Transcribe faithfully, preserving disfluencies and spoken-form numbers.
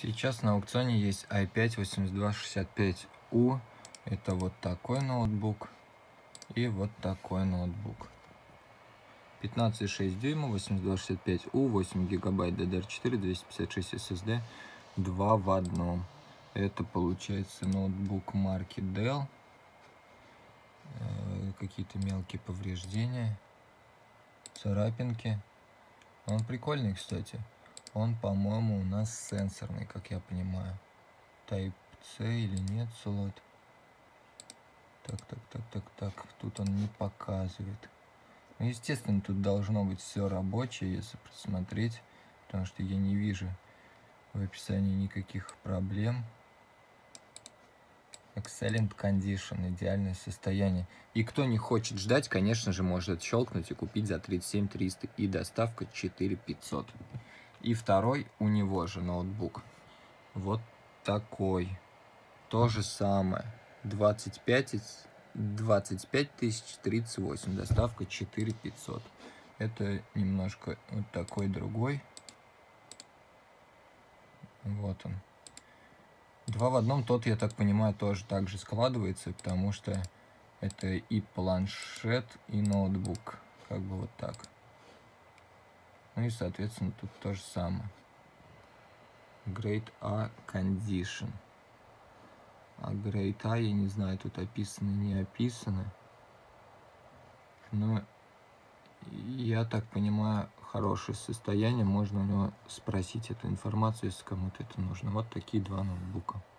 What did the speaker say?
Сейчас на аукционе есть ай пять восемьдесят два шестьдесят пять у. Это вот такой ноутбук и вот такой ноутбук. пятнадцать и шесть дюйма, восемьдесят два шестьдесят пять у, восемь гигабайт ди ди ар четыре, двести пятьдесят шесть эс эс ди, два в одном. Это получается ноутбук марки Dell. Какие-то мелкие повреждения, царапинки. Он прикольный, кстати. Он, по-моему, у нас сенсорный, как я понимаю. Type-C или нет, слот. Так, так, так, так, так. Тут он не показывает. Ну, естественно, тут должно быть все рабочее, если посмотреть, потому что я не вижу в описании никаких проблем. Excellent condition, идеальное состояние. И кто не хочет ждать, конечно же, может щелкнуть и купить за тридцать семь триста, и доставка четыре пятьсот. И второй у него же ноутбук. Вот такой. То же самое. двадцать пять тысяч тридцать восемь. Доставка четыре пятьсот. Это немножко вот такой другой. Вот он. Два в одном, тот, я так понимаю, тоже так же складывается, потому что это и планшет, и ноутбук. Как бы вот так. Ну и, соответственно, тут то же самое. Grade A Condition. А Grade A, я не знаю, тут описано, не описано. Но я так понимаю, хорошее состояние. Можно у него спросить эту информацию, если кому-то это нужно. Вот такие два ноутбука.